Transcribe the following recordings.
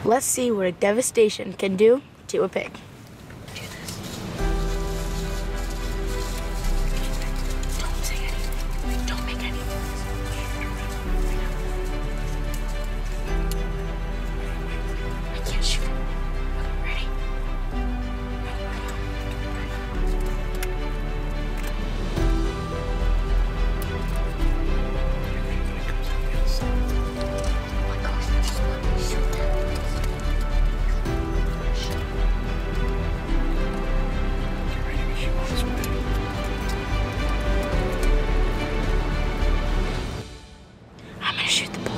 Let's see what a devastation can do to a pig. Don't say anything. Don't make any noise. I can't shoot it. Okay, ready? I'm gonna shoot the boar.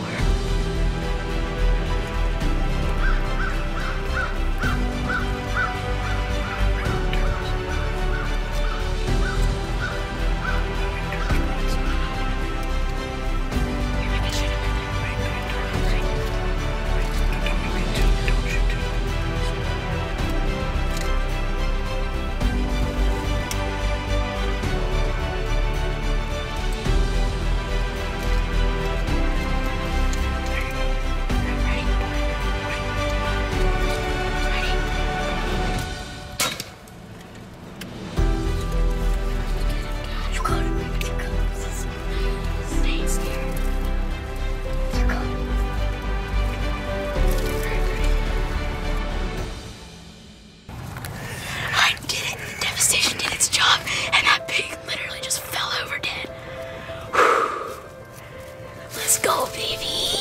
Devastation did its job, and that pig literally just fell over dead. Whew. Let's go, baby.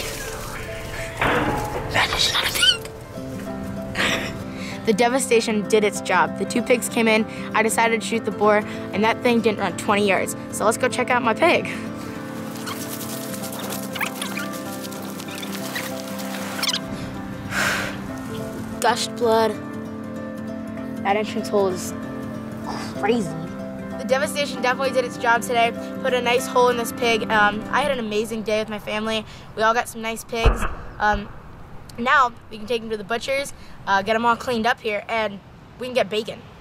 That is not a pig. The devastation did its job. The 2 pigs came in, I decided to shoot the boar, and that thing didn't run 20 yards. So let's go check out my pig. Gushed blood. That entrance hole is crazy. The devastation definitely did its job today. Put a nice hole in this pig. I had an amazing day with my family. We all got some nice pigs. Now we can take them to the butchers, get them all cleaned up here, and we can get bacon.